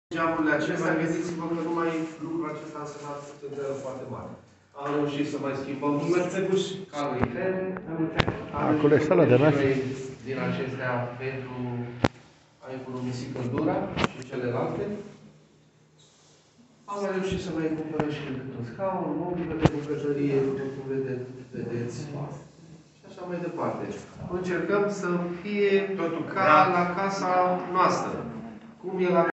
Geamurile acestea, gândiți-vă că numai lucrul acesta a însemnat întâlnire foarte mare. Am reușit să mai schimbăm calorifere. Acolo e sala de masă. Din acestea pentru a economisi căldura și celelalte. Am mai reușit să mai cumpărăm și câte un scaun, mobilă de bucătărie, după cum vedeți. Și așa mai departe. Încercăm să fie totul ca la casa noastră. Cum e la